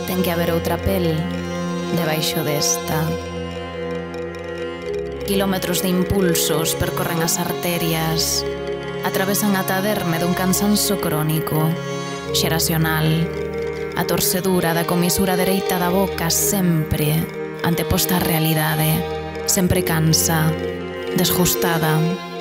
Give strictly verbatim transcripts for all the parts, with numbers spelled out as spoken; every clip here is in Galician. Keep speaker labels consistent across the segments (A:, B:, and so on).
A: ten que haber outra pel debaixo desta. Kilómetros de impulsos percorren as arterias, atravesan ata a derme dun cansanzo crónico, xeracional, a torcedura da comisura dereita da boca sempre anteposta á realidade, sempre cansa, desjustada.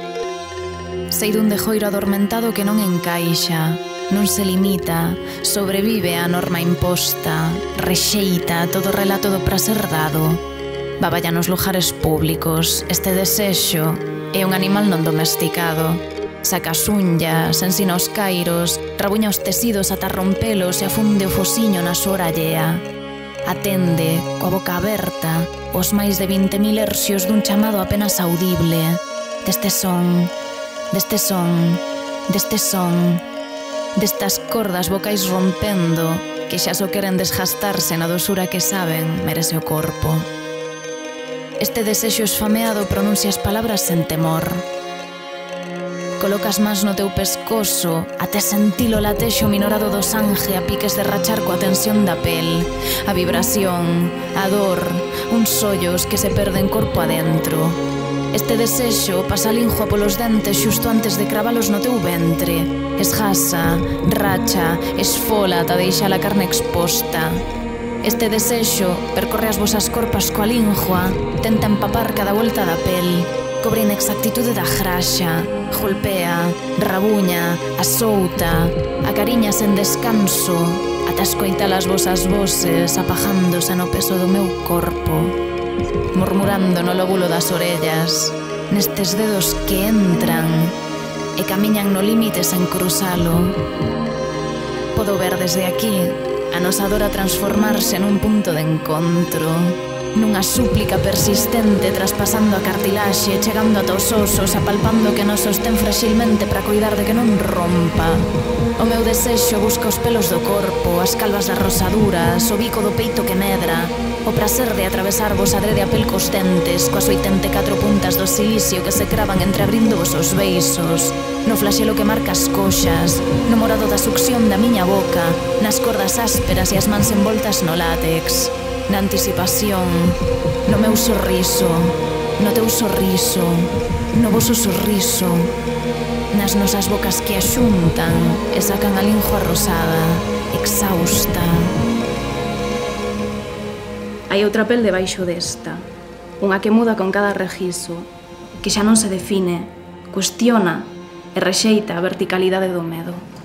A: Sei dun dejoiro adormentado que non encaixa, non se limita, sobrevive á norma imposta, rexeita todo o relato do prazer dado. Baballa nos lugares públicos, este desexo é un animal non domesticado. Saca as unllas, ensina os cairos, rabuña os tecidos ata rompelos e afunde o fosiño na súa orallea. Atende, coa boca aberta, os máis de vinte mil hercios dun chamado apenas audible. Deste son, deste son, deste son, destas cordas vocais rompendo, que xa só queren desgastarse na dosura que saben merece o corpo. Este desexo esfameado pronuncia as palabras sen temor. Colocas mans no teu pescozo até sentir o latexo minorado do sangue a piques de rachar coa tensión da pel, a vibración, a dor, uns ollos que se perden corpo adentro. Este desexo pasa linjo polos dentes xusto antes de cravalos no teu ventre. Esgasa, racha, esfola ata deixar a carne exposta. Este desexo percorre as vosas corpas coa linjoa, tenta empapar cada volta da pel, cobre inexactitude da graxa, golpea, rabuña, asouta, acariña sen descanso, ata escoitar as vosas voces apajándose no peso do meu corpo, murmurando no lóbulo das orellas, nestes dedos que entran e camiñan no límite sen cruzalo. Podo ver desde aquí a nosa dor a transformarse nun punto de encontro, nunha súplica persistente traspasando a cartilaxe, chegando ata os osos, apalpando que nos sostén fragilmente para cuidar de que non rompa. O meu desexo busca os pelos do corpo, as calvas das rosaduras, o bico do peito que medra, o prazer de atravesarvos adrede a pel cos dentes, coas oitenta e catro puntas do silicio que se cravan entreabrindo-vos os beiços, no flaxelo que marca as coxas, no morado da succión da miña boca, nas cordas ásperas e as mans envoltas no látex, na anticipación, no meu sorriso, no teu sorriso, no voso sorriso, nas nosas bocas que axuntan e sacan a linjoa rosada, exausta. Hai outra pel debaixo desta, unha que muda con cada reguiso, que xa non se define, cuestiona e rexeita a verticalidade do medo.